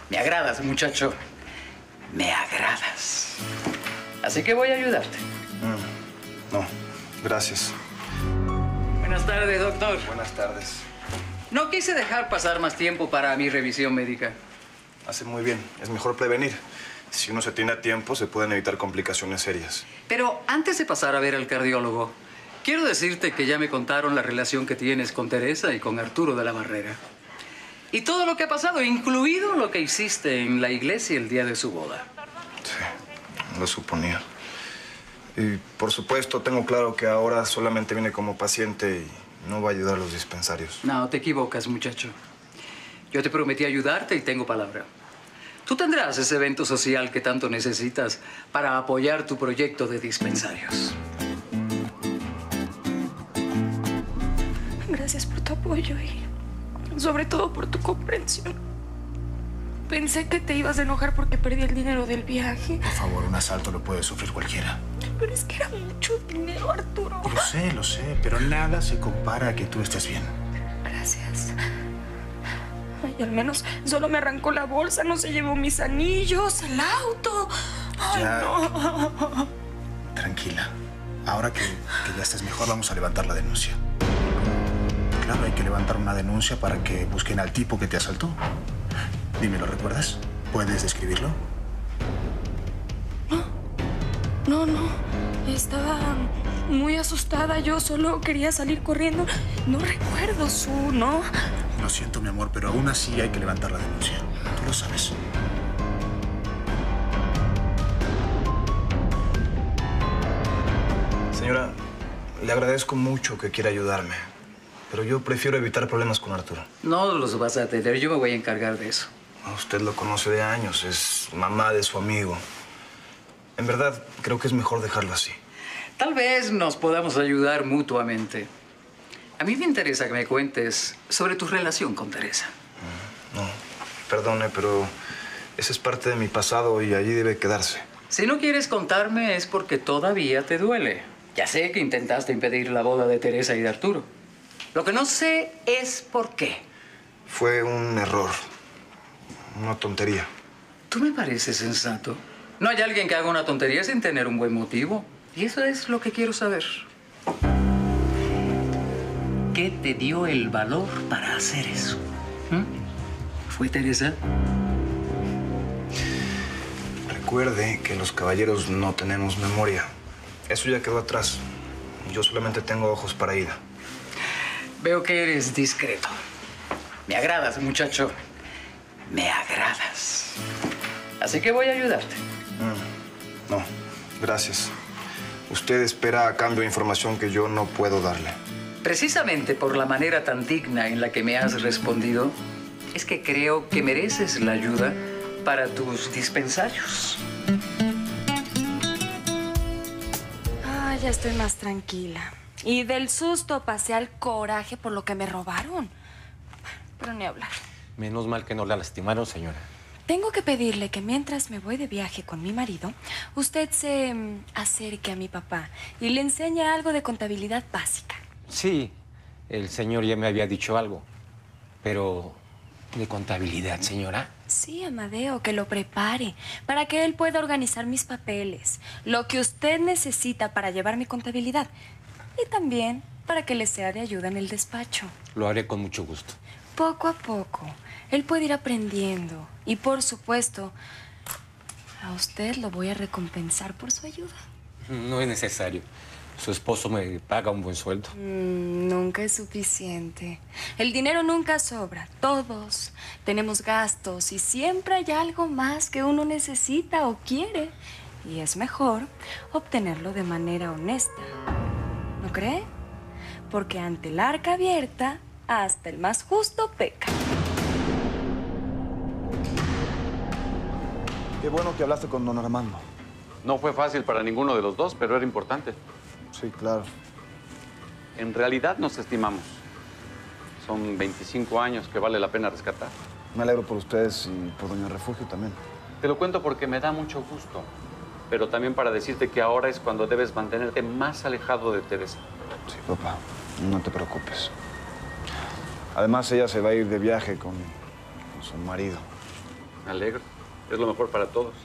Me agradas, muchacho. Me agradas. Así que voy a ayudarte. No, gracias. Buenas tardes, doctor. Buenas tardes. No quise dejar pasar más tiempo para mi revisión médica. Hace muy bien. Es mejor prevenir. Si uno se tiene a tiempo, se pueden evitar complicaciones serias. Pero antes de pasar a ver al cardiólogo, quiero decirte que ya me contaron la relación que tienes con Teresa y con Arturo de la Barrera. Y todo lo que ha pasado, incluido lo que hiciste en la iglesia el día de su boda. Sí, lo suponía. Y, por supuesto, tengo claro que ahora solamente viene como paciente y no va a ayudar a los dispensarios. No, te equivocas, muchacho. Yo te prometí ayudarte y tengo palabra. Tú tendrás ese evento social que tanto necesitas para apoyar tu proyecto de dispensarios. Gracias por tu apoyo y sobre todo por tu comprensión. Pensé que te ibas a enojar porque perdí el dinero del viaje. Por favor, un asalto lo puede sufrir cualquiera. Pero es que era mucho dinero, Arturo. Lo sé, pero nada se compara a que tú estés bien. Gracias. Ay, al menos solo me arrancó la bolsa, no se llevó mis anillos, el auto. Ay, Ya. no. Tranquila. Ahora que ya estés mejor, vamos a levantar la denuncia. Claro, hay que levantar una denuncia para que busquen al tipo que te asaltó. Dime, ¿lo recuerdas? ¿Puedes describirlo? No. Estaba muy asustada. Yo solo quería salir corriendo. No recuerdo ¿no? Lo siento, mi amor, pero aún así hay que levantar la denuncia. Tú lo sabes. Señora, le agradezco mucho que quiera ayudarme, pero yo prefiero evitar problemas con Arturo. No los vas a tener, yo me voy a encargar de eso. Usted lo conoce de años, es mamá de su amigo. En verdad, creo que es mejor dejarlo así. Tal vez nos podamos ayudar mutuamente. A mí me interesa que me cuentes sobre tu relación con Teresa. No, perdone, pero esa es parte de mi pasado y allí debe quedarse. Si no quieres contarme es porque todavía te duele. Ya sé que intentaste impedir la boda de Teresa y de Arturo. Lo que no sé es por qué. Fue un error, una tontería. Tú me pareces sensato. No hay alguien que haga una tontería sin tener un buen motivo. Y eso es lo que quiero saber. ¿Qué te dio el valor para hacer eso? ¿Fue Teresa? Recuerde que los caballeros no tenemos memoria. Eso ya quedó atrás. Yo solamente tengo ojos para Ida. Veo que eres discreto. Me agradas, muchacho. Me agradas. Así que voy a ayudarte. No, gracias. Usted espera a cambio información que yo no puedo darle. Precisamente por la manera tan digna en la que me has respondido, es que creo que mereces la ayuda para tus dispensarios. Ah, ya estoy más tranquila. Y del susto pasé al coraje por lo que me robaron. Pero ni hablar. Menos mal que no la lastimaron, señora. Tengo que pedirle que mientras me voy de viaje con mi marido, usted se acerque a mi papá y le enseñe algo de contabilidad básica. Sí, el señor ya me había dicho algo. Pero, ¿de contabilidad, señora? Sí, Amadeo, que lo prepare para que él pueda organizar mis papeles, lo que usted necesita para llevar mi contabilidad y también para que le sea de ayuda en el despacho. Lo haré con mucho gusto. Poco a poco, él puede ir aprendiendo y, por supuesto, a usted lo voy a recompensar por su ayuda. No es necesario. Su esposo me paga un buen sueldo. Nunca es suficiente. El dinero nunca sobra. Todos tenemos gastos y siempre hay algo más que uno necesita o quiere. Y es mejor obtenerlo de manera honesta. ¿No cree? Porque ante el arca abierta, hasta el más justo peca. Qué bueno que hablaste con don Armando. No fue fácil para ninguno de los dos, pero era importante. Sí, claro. En realidad nos estimamos. Son 25 años que vale la pena rescatar. Me alegro por ustedes y por doña Refugio también. Te lo cuento porque me da mucho gusto, pero también para decirte que ahora es cuando debes mantenerte más alejado de Teresa. Sí, papá, no te preocupes. Además, ella se va a ir de viaje con su marido. Me alegro. Es lo mejor para todos.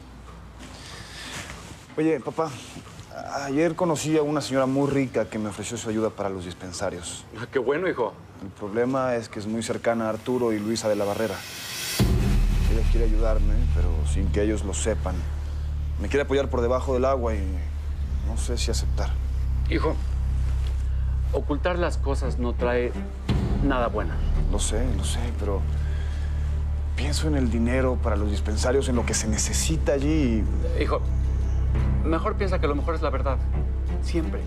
Oye, papá, ayer conocí a una señora muy rica que me ofreció su ayuda para los dispensarios. Ah, qué bueno, hijo. El problema es que es muy cercana a Arturo y Luisa de la Barrera. Ella quiere ayudarme, pero sin que ellos lo sepan. Me quiere apoyar por debajo del agua y no sé si aceptar. Hijo, ocultar las cosas no trae nada bueno. Lo sé, pero pienso en el dinero para los dispensarios, en lo que se necesita allí. Hijo, mejor piensa que lo mejor es la verdad. Siempre.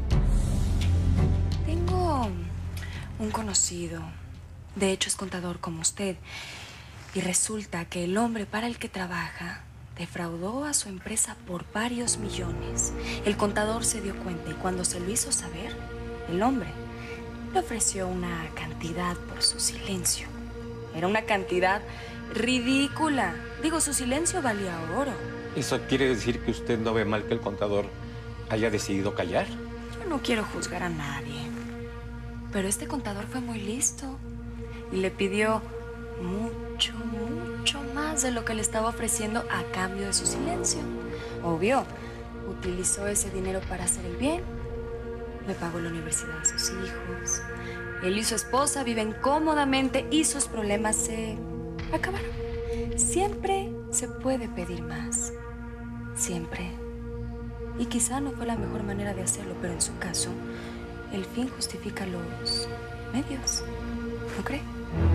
Tengo un conocido. De hecho, es contador como usted. Y resulta que el hombre para el que trabaja defraudó a su empresa por varios millones. El contador se dio cuenta y cuando se lo hizo saber, el hombre le ofreció una cantidad por su silencio. Era una cantidad ridícula. Digo, su silencio valía oro. ¿Eso quiere decir que usted no ve mal que el contador haya decidido callar? Yo no quiero juzgar a nadie. Pero este contador fue muy listo y le pidió mucho más de lo que le estaba ofreciendo a cambio de su silencio. Obvio, utilizó ese dinero para hacer el bien. Le pagó la universidad a sus hijos. Él y su esposa viven cómodamente y sus problemas se acabaron. Siempre se puede pedir más. Siempre. Y quizá no fue la mejor manera de hacerlo, pero en su caso, el fin justifica los medios. ¿No cree?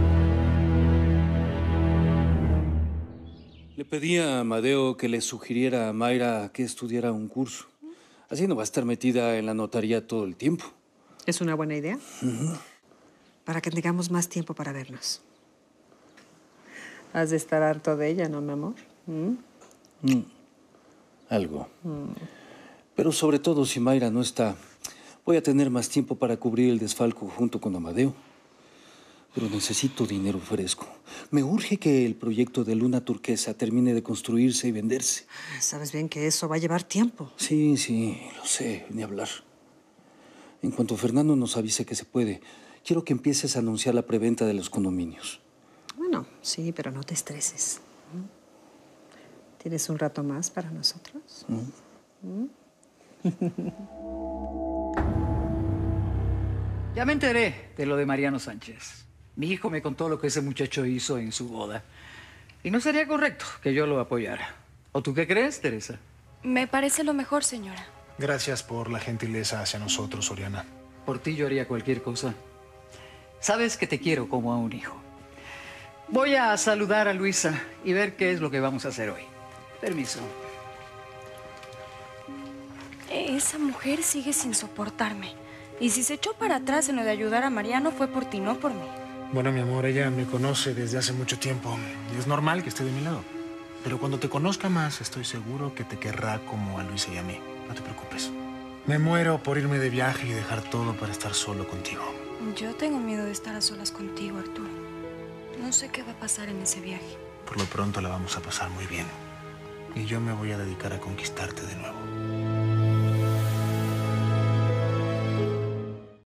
Le pedí a Amadeo que le sugiriera a Mayra que estudiara un curso. Así no va a estar metida en la notaría todo el tiempo. ¿Es una buena idea? Para que tengamos más tiempo para vernos. Has de estar harto de ella, ¿no, mi amor? Algo. Pero sobre todo, si Mayra no está, voy a tener más tiempo para cubrir el desfalco junto con Amadeo. Pero necesito dinero fresco. Me urge que el proyecto de Luna Turquesa termine de construirse y venderse. Sabes bien que eso va a llevar tiempo. Sí, lo sé, ni hablar. En cuanto Fernando nos avise que se puede, quiero que empieces a anunciar la preventa de los condominios. Bueno, sí, pero no te estreses. ¿Tienes un rato más para nosotros? Ya me enteré de lo de Mariano Sánchez. Mi hijo me contó lo que ese muchacho hizo en su boda. Y no sería correcto que yo lo apoyara. ¿O tú qué crees, Teresa? Me parece lo mejor, señora. Gracias por la gentileza hacia nosotros, Oriana. Por ti yo haría cualquier cosa. Sabes que te quiero como a un hijo. Voy a saludar a Luisa y ver qué es lo que vamos a hacer hoy. Permiso. Esa mujer sigue sin soportarme. Y si se echó para atrás en lo de ayudar a Mariano fue por ti, no por mí. Bueno, mi amor, ella me conoce desde hace mucho tiempo y es normal que esté de mi lado. Pero cuando te conozca más, estoy seguro que te querrá como a Luisa y a mí. No te preocupes. Me muero por irme de viaje y dejar todo para estar solo contigo. Yo tengo miedo de estar a solas contigo, Arturo. No sé qué va a pasar en ese viaje. Por lo pronto la vamos a pasar muy bien. Y yo me voy a dedicar a conquistarte de nuevo.